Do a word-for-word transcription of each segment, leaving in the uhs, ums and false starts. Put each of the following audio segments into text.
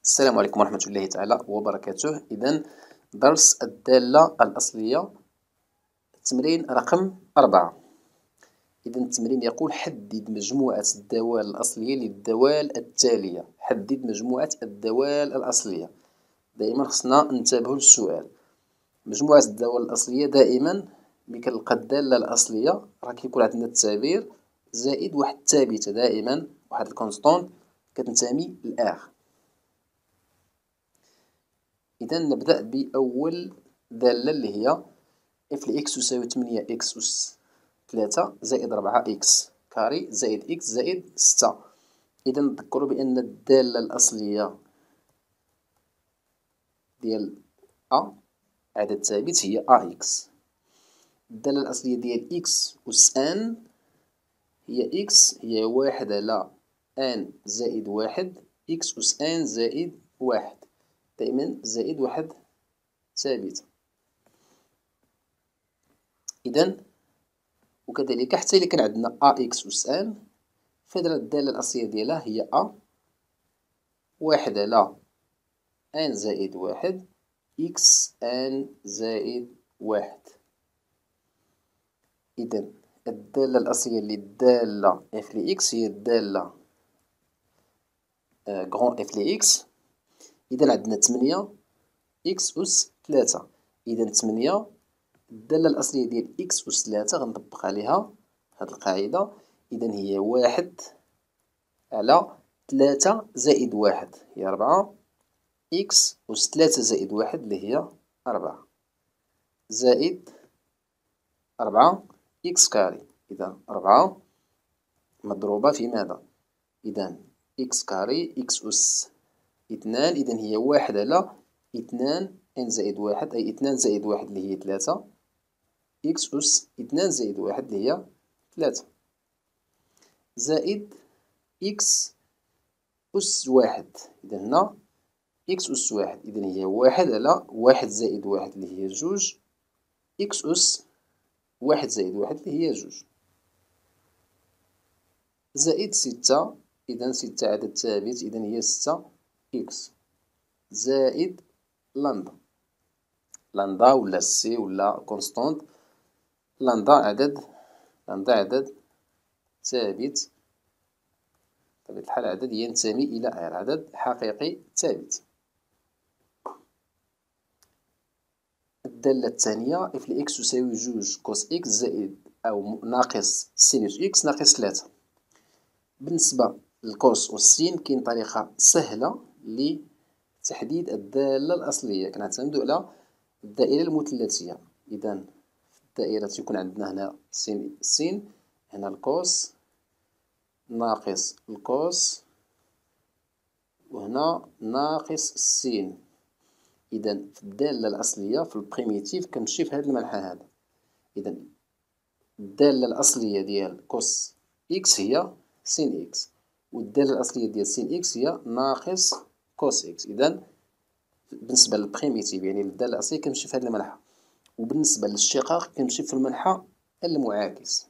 السلام عليكم ورحمة الله تعالى وبركاته. إذا درس الدالة الأصلية، التمرين رقم أربعة. إذا التمرين يقول حدد مجموعة الدوال الأصلية للدوال التالية. حدد مجموعة الدوال الأصلية. دائما خصنا ننتبهوا للسؤال. مجموعة الدوال الأصلية دائما ملي كنلقى الدالة الأصلية راه كيكون عندنا التعبير زائد واحد الثابتة، دائما واحد الكونستونت كتنتمي لآخر. إذا نبدأ بأول دالة اللي هي اف لإكس تساوي تمنية إكس أس ثلاثة زائد ربعة إكس كاري زائد إكس زائد ستة. إذا نذكروا بأن الدالة الأصلية ديال أ عدد ثابت هي أ إكس. الدالة الأصلية ديال إكس أس أن هي إكس هي واحد على أن زائد واحد إكس أس أن زائد واحد، دائما زائد واحد ثابتة. إذا وكذلك حتى إلا كان عندنا أ إكس أس أن فإذا الدالة الأصلية ديالها هي أ واحد على أن زائد واحد إكس أن زائد واحد. إذا الدالة الأصلية للدالة اف لإكس هي الدالة غون اف لإكس. إذا عندنا تمنية إكس أس ثلاثة. إذا تمنية الدالة الأصلية ديال إكس أس ثلاثة غنطبق عليها هاد القاعدة. إذا هي واحد على ثلاثة زائد واحد هي ربعة إكس أس ثلاثة زائد واحد اللي هي أربعة زائد أربعة إكس كاري. إذا أربعة مضروبة في ماذا؟ إذا إكس كاري إكس أس اثنان. إذا هي واحد على اثنان إن زائد واحد أي اثنان زائد واحد اللي هي ثلاثة إكس أس اثنان زائد واحد اللي هي ثلاثة زائد إكس أس واحد. إذا هنا إكس أس واحد إذا هي واحد على واحد زائد واحد اللي هي جوج إكس أس واحد زائد واحد اللي هي جوج زائد ستة. إذا ستة عدد ثابت إذا هي ستة إكس زائد لندا. لندا ولا سي ولا كونستونت. لندا عدد لندا عدد ثابت بطبيعة الحال عدد ينتمي إلى ار، عدد حقيقي ثابت. الدالة الثانية اف لإكس تساوي جوج كوس إكس زائد أو ناقص سينوس إكس ناقص ثلاثة. بالنسبة للكوس والسين كاين طريقة سهلة لتحديد الدالة الأصلية. كنعتمدو على الدائرة المثلثية. إذا في الدائرة تيكون عندنا هنا سين سين، هنا الكوس ناقص الكوس وهنا ناقص السين. إذا في الدالة الأصلية في البريميتيف كنمشي في هذا المنحى هذا. إذا الدالة الأصلية ديال كوس إكس هي سين إكس والدالة الأصلية ديال سين إكس هي ناقص كوس إكس. إذا بالنسبة للبريميتيف يعني الدالة الأصلية كنمشي في هذا المنحى، وبالنسبة للاشتقاق كنمشي في المنحى المعاكس.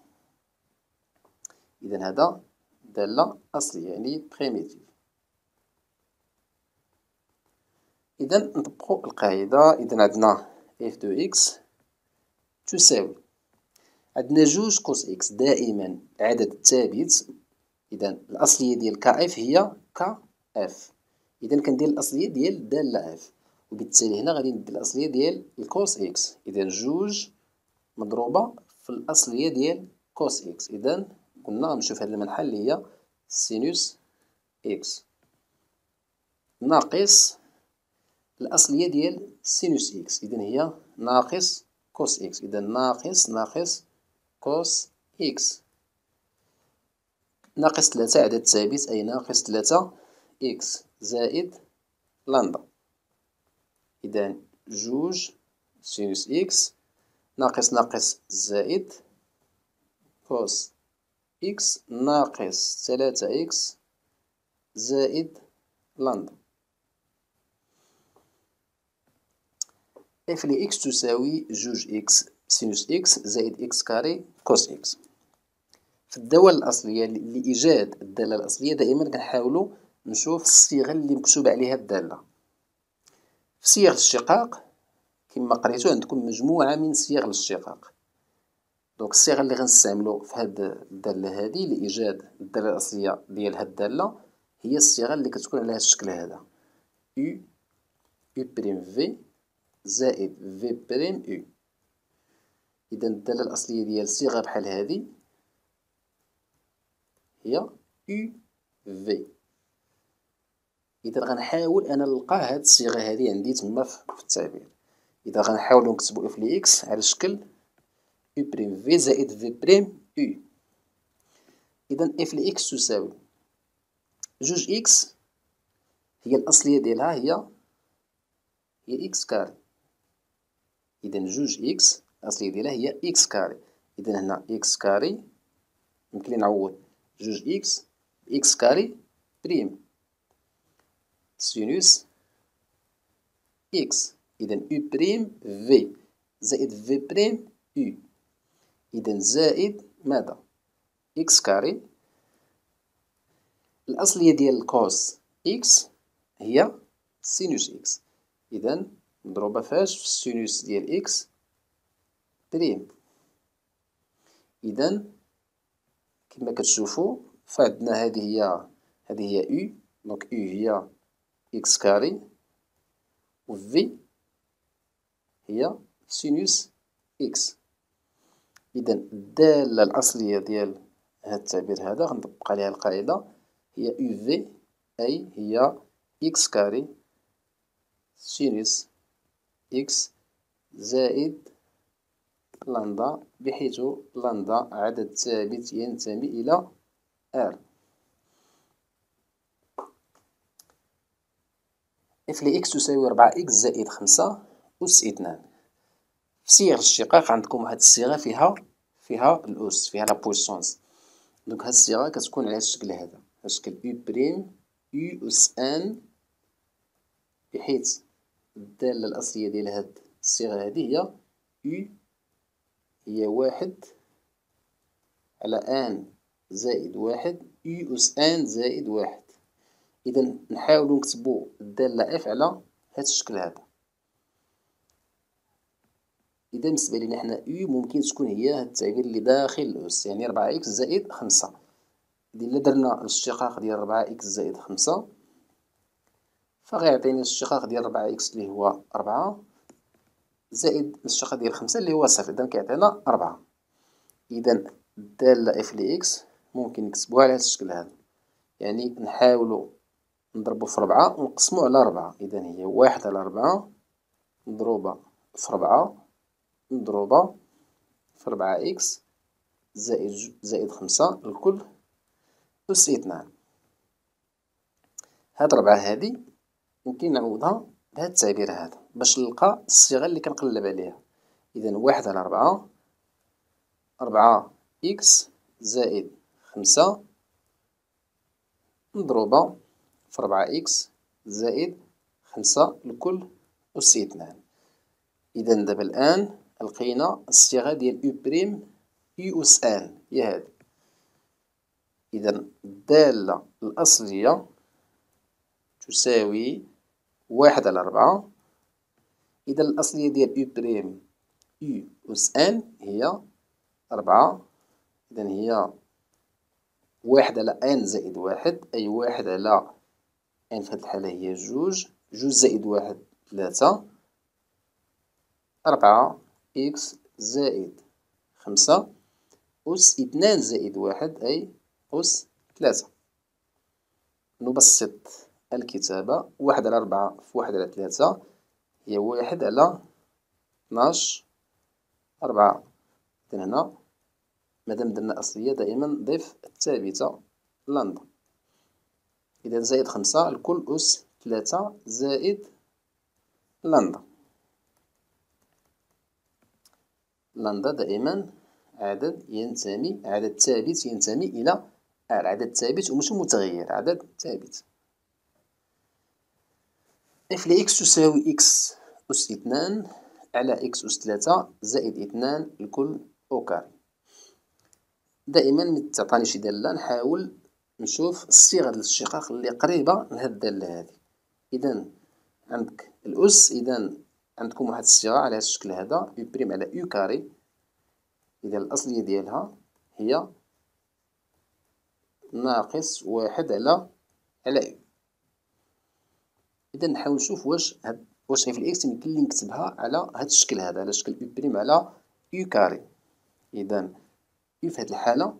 إذا هذا دالة أصلية يعني بريميتيف. إذا نطبقو القاعدة. إذا عندنا اف دو إكس تساوي عندنا جوج كوس إكس دائما عدد ثابت. إذا الأصلية ديال كا إف هي كا إف. إذا كندير الأصلية ديال الدالة إف، وبالتالي هنا غادي ندير الأصلية ديال الكوس إكس. إذا جوج مضروبة في الأصلية ديال كوس إكس. إذا قلنا غنمشيو في هاد المنحى اللي هي سينوس إكس ناقص الأصلية ديال سينوس إكس. إذا هي ناقص كوس إكس. إذا ناقص ناقص كوس إكس ناقص ثلاثة عدد ثابت أي ناقص ثلاثة إكس زائد لندا. إذا جوج سينوس إكس ناقص ناقص زائد كوس إكس ناقص ثلاثة إكس زائد لندا. اف لإكس تساوي جوج إكس سينوس إكس زائد إكس كاري كوس إكس. في الدوال الأصلية لإيجاد الدالة الأصلية دائما كنحاولو نشوف الصيغة اللي مكتوب عليها الدالة. في صيغ الاشتقاق كما قريتو عندكم مجموعة من صيغ الاشتقاق. دونك الصيغة اللي غنستعملو في هاد الدالة هادي لإيجاد الدالة الأصلية ديال هاد الدالة هي الصيغة اللي كتكون على هاد الشكل هذا U U بريم V زائد V بريم U. إذا الدالة الأصلية ديال صيغة بحال هادي هي U V. إذا غنحاول أنا نلقى هاد الصيغة هادي عندي تما في التعبير. إذا غنحاولو نكتبو اف لإكس على شكل U بريم V زائد V بريم U. إذا اف لإكس تساوي جوج إكس هي الأصلية ديالها هي هي إكس كاري. إذا جوج إكس الأصلية ديالها هي إكس كاري. إذا هنا إكس كاري يمكن لي نعوض جوج إكس بإكس كاري بريم سينوس إكس. إذا U بريم V زائد V بريم U. إذا زائد ماذا؟ إكس كاري. الأصلية ديال الكوس إكس هي سينوس إكس. إذا مضروبة فاش؟ في السينوس ديال إكس بريم. إذا كما كتشوفو فعندنا هذه هي هذه هي U. دونك U هي إكس كاري و V هي سينوس إكس. إذا الدالة الأصلية ديال هذا التعبير هذا غنطبق عليها القاعدة هي U V أي هي إكس كاري سينوس إكس زائد لندا، بحيث لندا عدد ثابت ينتمي إلى R. اف لإكس تساوي ربعة إكس زائد خمسة أس اثنان. في صيغ الاشتقاق عندكم واحد الصيغة فيها فيها الأس، فيها لا بويسونس. دونك هاد الصيغة كتكون على هاد الشكل هذا، على الشكل U بريم U أس ان، بحيث الدالة الأصلية ديال هاد الصيغة هادي هي U هي واحد على ان زائد واحد U أس ان زائد واحد. إذا نحاولو نكتبو الدالة اف على هاد الشكل هذا. إذا بالنسبة لينا حنا U ممكن تكون هي هاد التعبير اللي داخل الأس، يعني ربعة إكس زائد خمسة. إلا درنا الاشتقاق ديال ربعة إكس زائد خمسة فغيعطيني الاشتقاق ديال ربعة إكس اللي هو ربعة زائد الاشتقاق ديال خمسة اللي هو صفر. إذا كيعطينا ربعة. إذا الدالة اف لإكس ممكن نكتبوها على هاد الشكل هذا، يعني نحاولو نضربو في ربعة ونقسمو على ربعة. إذا هي واحد على ربعة مضروبة في ربعة مضروبة في ربعة إكس زائد زائد خمسة الكل أس اثنان. هاد ربعة هادي يمكن نعوضها بهاد التعبير هذا باش نلقى الصيغة اللي كنقلب عليها. إذا واحد على ربعة ربعة إكس زائد خمسة مضروبة في ربعة إكس زائد خمسة الكل أس اثنان. إذا دابا الآن لقينا الصيغة ديال U بريم U أس ان هي هادي. إذا الدالة الأصلية تساوي واحد على ربعة. إذا الأصلية ديال U بريم U أس ان هي ربعة. إذا هي واحد على ان زائد واحد، أي واحد على ان في هاد الحالة هي جوج، جوج زائد واحد ثلاثة، ربعة إكس زائد خمسة أس اثنان زائد واحد أي أس ثلاثة. نبسط الكتابة، واحد على ربعة في واحد على ثلاثة هي واحد على اثناش ربعة. إذا هنا مادام درنا أصلية دائما نضيف الثابتة لندا. إذا زائد خمسة الكل أس ثلاثة زائد لندا. لندا دائما عدد ينتمي عدد ثابت ينتمي إلى R، عدد ثابت ومش متغير، عدد ثابت. اف لإكس تساوي إكس أس اثنان على إكس أس ثلاثة زائد اثنان الكل أو كاري. دائما ملي تعطاني شي دالة نحاول نشوف الصيغة ديال الاشتقاق اللي قريبة لهاد الدالة هادي. إذا عندك الأس، إذا عندكم واحد الصيغة على هاد الشكل هذا يو بريم على يو كاري. إذا الأصلية ديالها هي ناقص واحد على على يو. إذا نحاول نشوف واش هاد واش في الإكس يمكن لي نكتبها على هاد الشكل هذا، على شكل يو بريم على يو كاري. إذا يو في هاد الحالة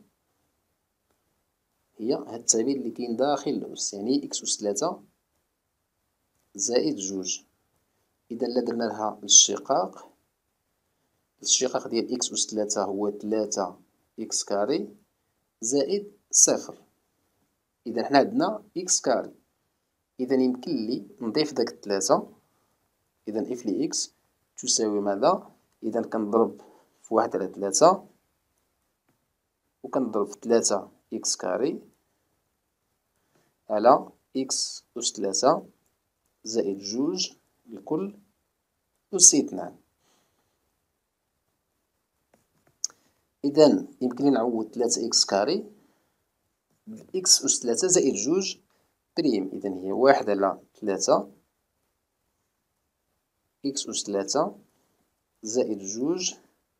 هي هاد التعبير اللي كاين داخل الأس، يعني إكس أس ثلاثة زائد جوج. إذا إلا درنا لها الاشتقاق، الاشتقاق ديال إكس أس ثلاثة هو ثلاثة إكس كاري زائد صفر. إذا حنا عندنا إكس كاري، إذا يمكن لي نضيف داك الثلاثة. إذا إف لي إكس تساوي ماذا؟ إذا كنضرب في واحد على ثلاثة وكنضرب في ثلاثة إكس كاري على إكس أس ثلاثة زائد جوج الكل أس اثنان. إذا يمكن لي نعوض ثلاثة إكس كاري إكس أس ثلاثة زائد جوج بريم. إذا هي واحد على ثلاثة إكس أس ثلاثة زائد جوج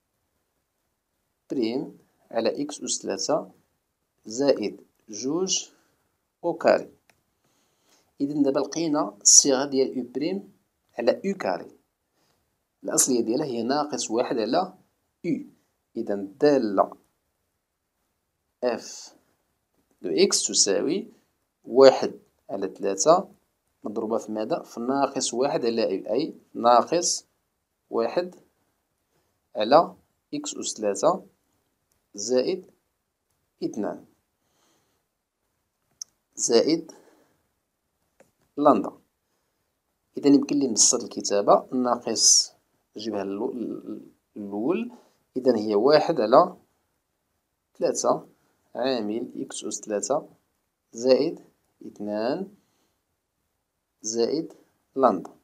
بريم على إكس أس ثلاثة زائد جوج أو كاري. إذا دابا لقينا الصيغة ديال يو بريم على يو كاري، الأصلية ديالها هي ناقص واحد على يو. إذا الدالة اف دو إكس تساوي واحد على ثلاثة مضروبة في ماذا؟ في ناقص واحد على يو، أي ناقص واحد على إكس أس ثلاثة زائد اثنان زائد لندا. إذا يمكن لي نبسط الكتابة، ناقص نجيبها الأول. إذا هي واحد على ثلاثة عامل إكس أس ثلاثة زائد اثنان زائد لندا.